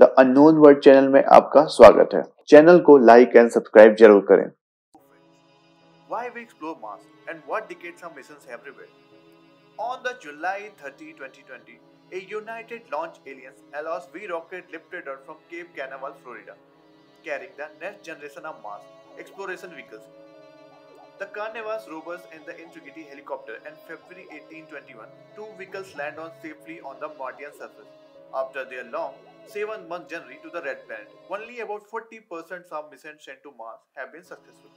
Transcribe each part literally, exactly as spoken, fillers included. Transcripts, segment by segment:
The unknown world channel में आपका स्वागत है। चैनल को लाइक एंड सब्सक्राइब जरूर करें। Why we explore Mars and what decades of missions have revealed. On the July thirtieth, twenty twenty, a United Launch Alliance Allos V rocket lifted Earth from Cape Canaveral, Florida, carrying the next generation of Mars exploration vehicles. The Carnivus rovers and the Ingenuity helicopter, and February eighteen twenty-one, two vehicles land on safely on the Martian surface. After their long seven-month journey to the Red Planet, only about forty percent of missions sent to Mars have been successful.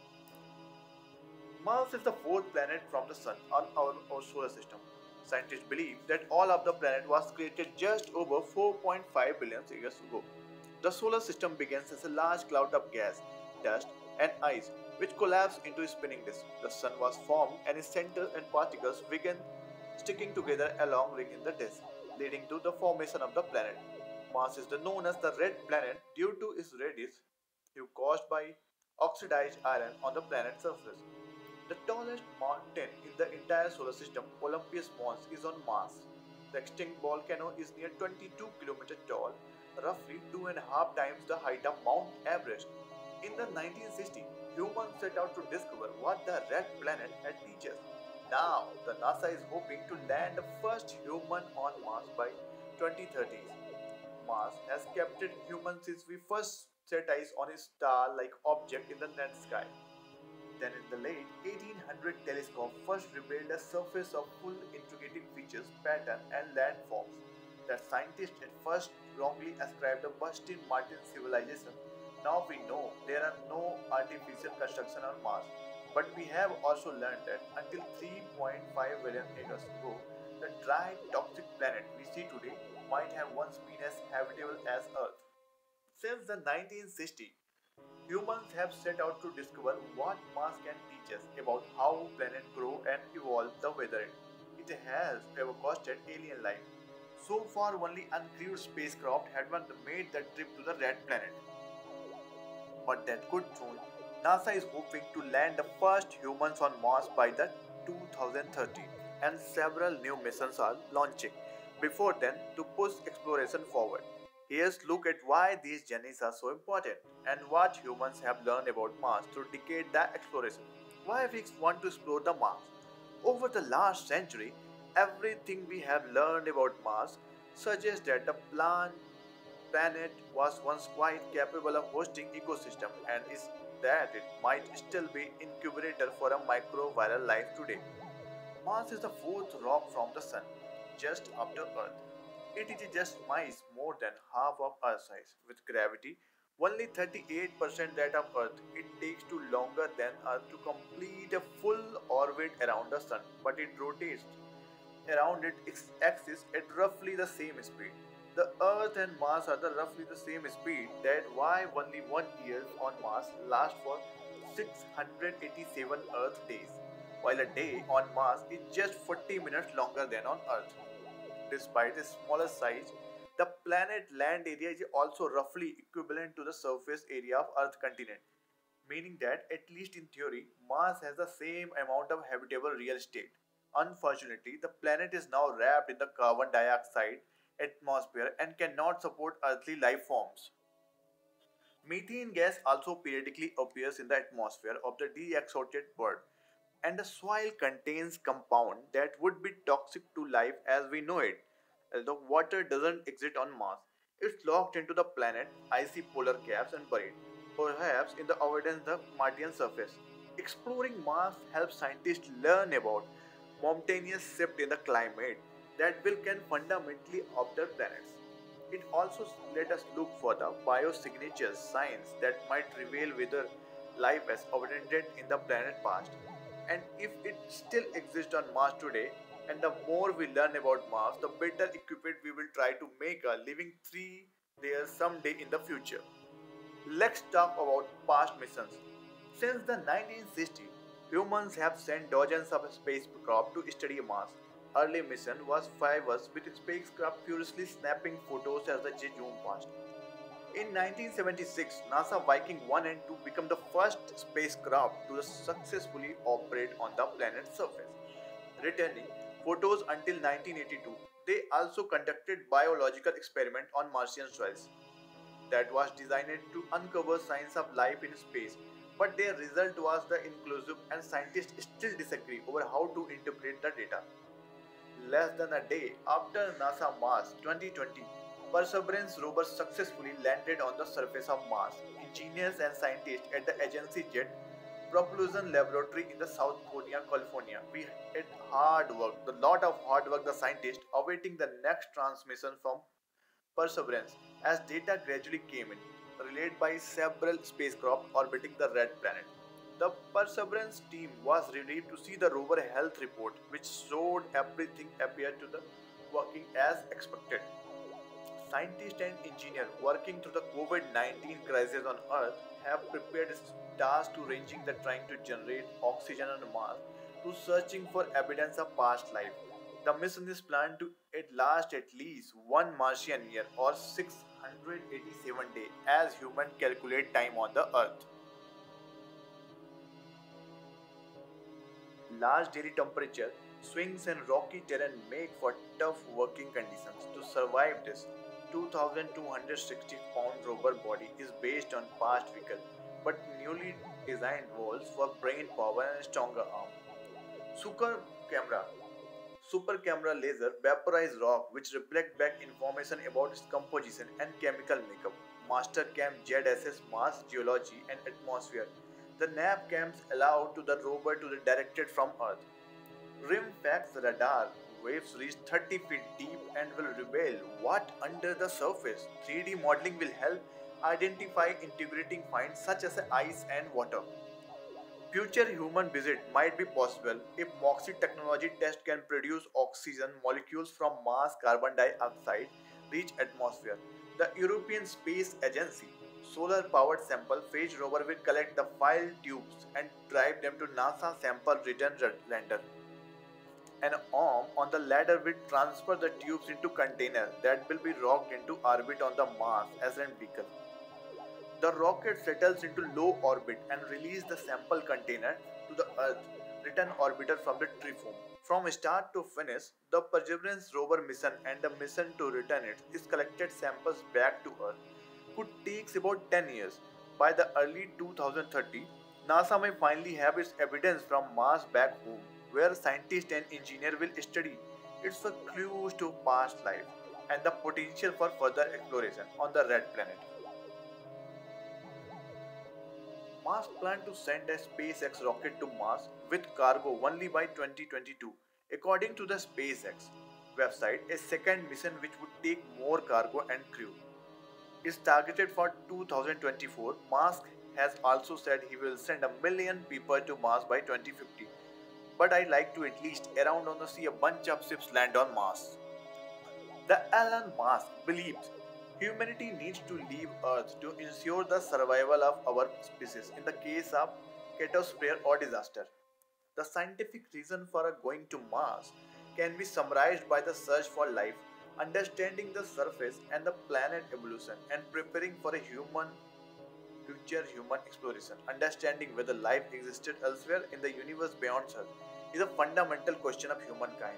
Mars is the fourth planet from the Sun on our, our solar system. Scientists believe that all of the planet was created just over four point five billion years ago. The solar system begins as a large cloud of gas, dust, and ice, which collapsed into a spinning disk. The Sun was formed, and its center and particles began sticking together along ring in the disk, leading to the formation of the planet. Mars is known as the red planet due to its radius caused by oxidized iron on the planet's surface. The tallest mountain in the entire solar system, Olympus Mons, is on Mars. The extinct volcano is near twenty-two kilometers tall, roughly two and a half times the height of Mount Everest. In the nineteen sixties, humans set out to discover what the red planet had teach us. Now, the NASA is hoping to land the first human on Mars by twenty thirties. Mars has captured humans since we first set eyes on a star-like object in the night sky. Then in the late eighteen hundred telescope first revealed a surface of full integrated features, pattern and landforms that scientists at first wrongly ascribed a Bustin Martian civilization. Now we know there are no artificial construction on Mars, but we have also learned that until three point five billion years ago, the dry toxic planet we see today might have once been as habitable as Earth. Since the nineteen sixties, humans have set out to discover what Mars can teach us about how planets grow and evolve the weather. It has ever costed alien life. So far, only uncrewed spacecraft had made the trip to the red planet. But that could soon. NASA is hoping to land the first humans on Mars by the two thousand thirty, and several new missions are launching before then to push exploration forward. Here's look at why these journeys are so important and what humans have learned about Mars through decade the exploration. Why we want to explore the Mars? Over the last century, everything we have learned about Mars suggests that the plant planet was once quite capable of hosting ecosystem and is that it might still be incubator for a microbial life today. Mars is the fourth rock from the Sun, just after Earth. It is just miles more than half of Earth's size. With gravity only thirty-eight percent that of Earth, it takes too longer than Earth to complete a full orbit around the Sun, but it rotates around its axis at roughly the same speed. The Earth and Mars are the roughly the same speed. That's why only one year on Mars lasts for six hundred eighty-seven Earth days, while a day on Mars is just forty minutes longer than on Earth. Despite its smaller size, the planet land area is also roughly equivalent to the surface area of Earth continent, meaning that at least in theory, Mars has the same amount of habitable real estate. Unfortunately, the planet is now wrapped in the carbon dioxide atmosphere and cannot support earthly life forms. Methane gas also periodically appears in the atmosphere of the deexhausted world, and the soil contains compound that would be toxic to life as we know it. As the water doesn't exist on Mars, it's locked into the planet, icy polar caps and buried, perhaps in the avoidance of the Martian surface. Exploring Mars helps scientists learn about mountainous shift in the climate that will can fundamentally alter planets. It also let us look for the biosignatures signs that might reveal whether life has abundant in the planet past and if it still exists on Mars today. And the more we learn about Mars, the better equipped we will try to make a living tree there someday in the future. Let's talk about past missions. Since the nineteen sixties, humans have sent dozens of spacecraft to study Mars. Early mission was Phobos with spacecraft furiously snapping photos as the zoom past. In nineteen seventy-six, NASA Viking one and two became the first spacecraft to successfully operate on the planet's surface, returning photos until nineteen eighty-two. They also conducted biological experiments on Martian soils. that was designed to uncover signs of life in space, but their result was the inclusive and scientists still disagree over how to interpret the data. Less than a day after NASA Mars twenty twenty, Perseverance rover successfully landed on the surface of Mars. Engineers and scientists at the agency Jet Propulsion Laboratory in the South Korea, California. We had hard work, a lot of hard work, the scientists awaiting the next transmission from Perseverance as data gradually came in, relayed by several spacecraft orbiting the red planet. The Perseverance team was relieved to see the rover health report, which showed everything appeared to the working as expected. Scientists and engineers working through the COVID nineteen crisis on Earth have prepared stars to ranging the trying to generate oxygen on Mars to searching for evidence of past life. The mission is planned to it last at least one Martian year or six hundred eighty-seven days as humans calculate time on the Earth. Large daily temperature swings and rocky terrain make for tough working conditions. To survive this, two thousand two hundred sixty pound rover body is based on past vehicle but newly designed walls for brain power and stronger arm. Super camera Super camera laser vaporize rock which reflect back information about its composition and chemical makeup. Master Cam Z S S Mars Geology and Atmosphere. The nav cams allow to the rover to be directed from Earth. RIMFAX radar waves reach thirty feet deep and will reveal what under the surface. three D modeling will help identify integrating finds such as ice and water. Future human visit might be possible if MOXIE technology test can produce oxygen molecules from Mars carbon dioxide rich atmosphere. The European Space Agency solar powered sample phage rover will collect the file tubes and drive them to NASA sample return lander. An arm on the ladder will transfer the tubes into container that will be rocked into orbit on the Mars as a vehicle. The rocket settles into low orbit and release the sample container to the Earth, return orbiter from the tree form. From start to finish, the Perseverance rover mission and the mission to return it is collected samples back to Earth could take about ten years. By the early two thousand thirty, NASA may finally have its evidence from Mars back home, where scientists and engineers will study its clues to past life and the potential for further exploration on the red planet. Musk planned to send a SpaceX rocket to Mars with cargo only by twenty twenty-two. According to the SpaceX website, a second mission which would take more cargo and crew is targeted for two thousand twenty-four. Musk has also said he will send a million people to Mars by twenty fifty. But I like to at least around on the sea a bunch of ships land on Mars. The Elon Musk believes humanity needs to leave Earth to ensure the survival of our species in the case of catastrophe or disaster. The scientific reason for going to Mars can be summarized by the search for life, understanding the surface and the planet evolution, and preparing for a human future human exploration. Understanding whether life existed elsewhere in the universe beyond Earth is a fundamental question of humankind.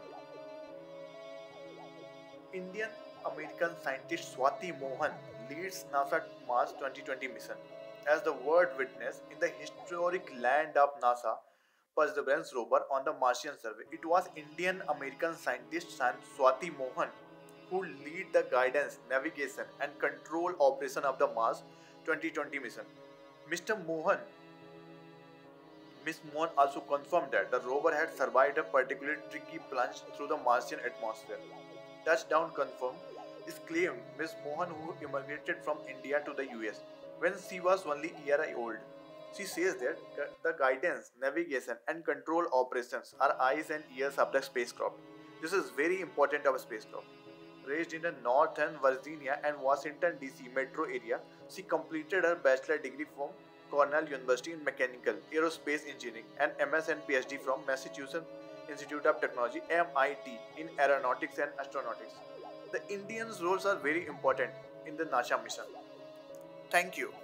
Indian American scientist Swati Mohan leads NASA Mars twenty twenty mission as the world witness in the historic land of NASA Perseverance rover on the Martian survey. It was Indian American scientist Swati Mohan who lead the guidance, navigation and control operation of the Mars twenty twenty mission. Mister Mohan Miss Mohan also confirmed that the rover had survived a particularly tricky plunge through the Martian atmosphere. Touchdown confirmed is claimed Miss Mohan, who immigrated from India to the U S when she was only a year old. She says that the guidance, navigation and control operations are eyes and ears of the spacecraft. This is very important of a spacecraft. Raised in the Northern Virginia and Washington D C metro area, she completed her bachelor degree from Cornell University in Mechanical Aerospace Engineering and M S and PhD from Massachusetts Institute of Technology M I T in Aeronautics and Astronautics. The Indians' roles are very important in the NASA mission. Thank you.